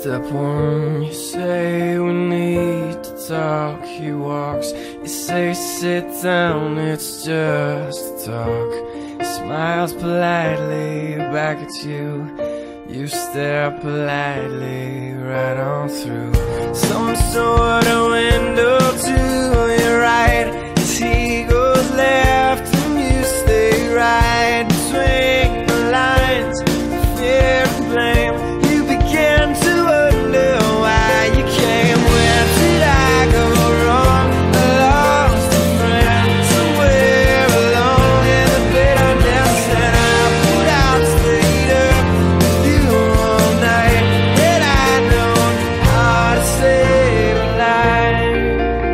Step one, you say we need to talk. He walks, you say sit down, it's just talk. He smiles politely back at you. You stare politely right on through some sort of window to your right. As he goes left and you stay right between the lines, fear and blame. You begin to wonder why you came. Where did I go wrong? I lost a friend somewhere alone in the bitterness, and I put out stayed up with you all night. Had I known how to save a life.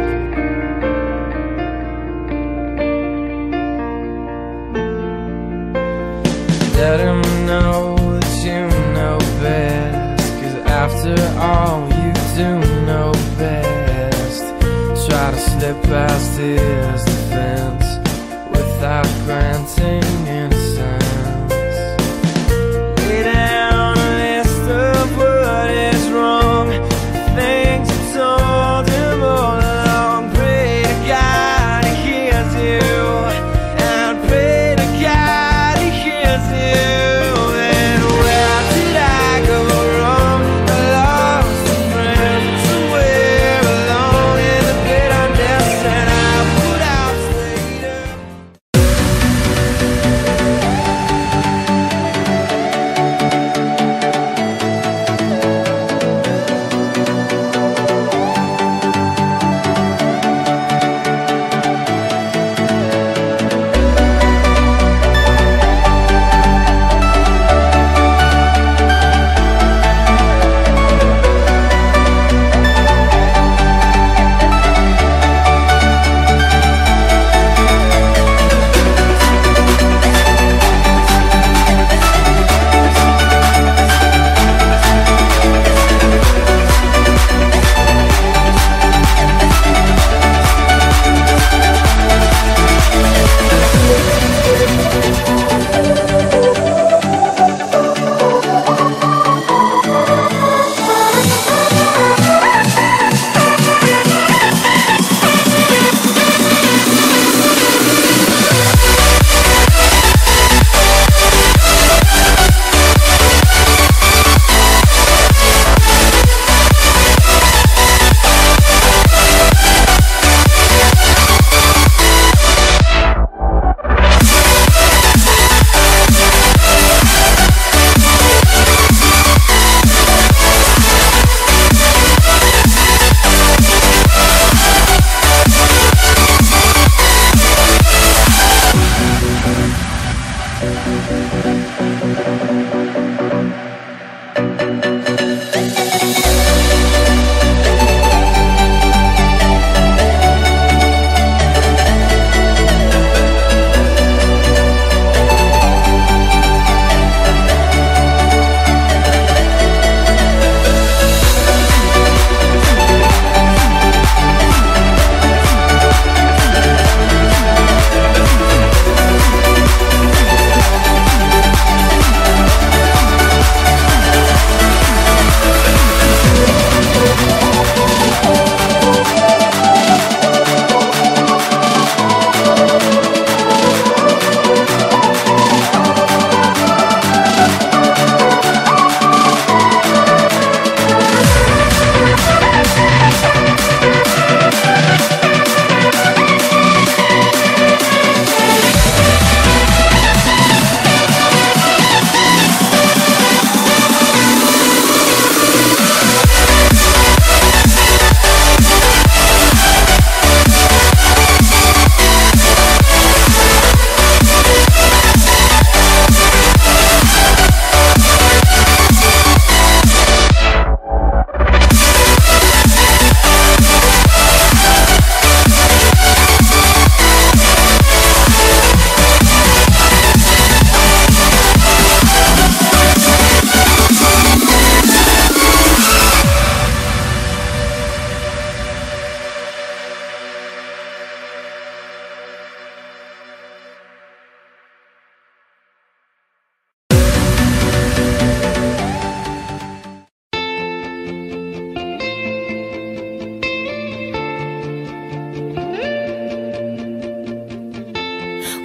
Let him know that you know best, 'cause after all you do know best. Try to slip past his defense without granting innocence. Lay down a list of what is wrong, things you told him all along. Pray to God he hears you, and pray to God he hears you. And where did I go wrong? I lost a friend somewhere alone in the bitterness, and I put out stayed up.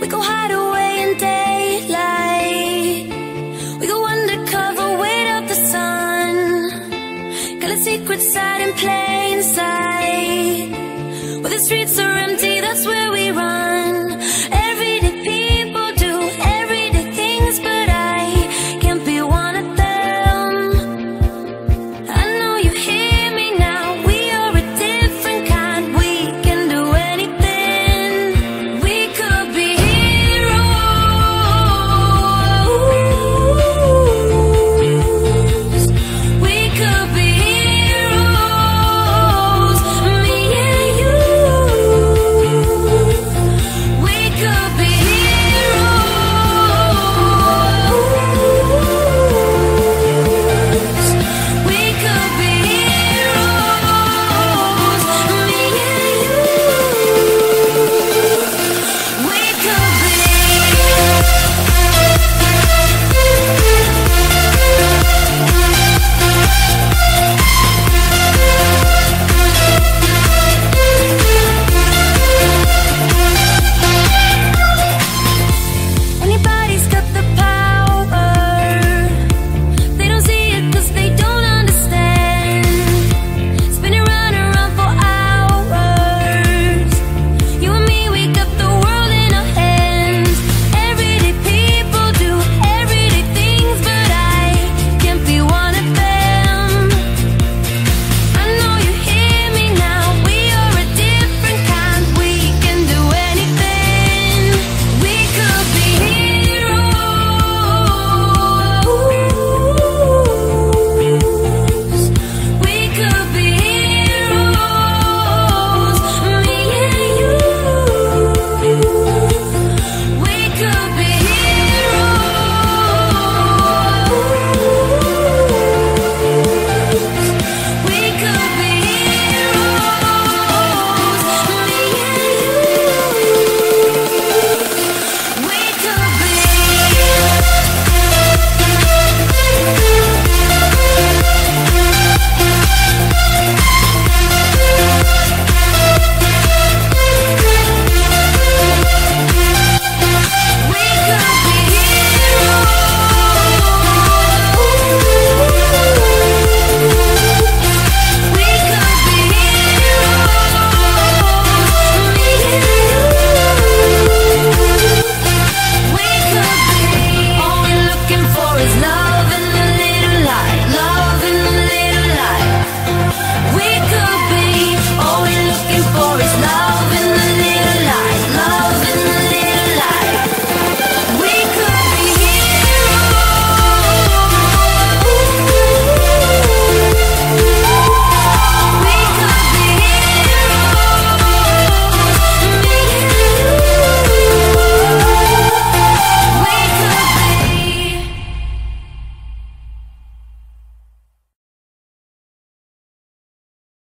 We go hide away in daylight. We go undercover, wait out the sun. Got a secret side in plain sight, where the streets are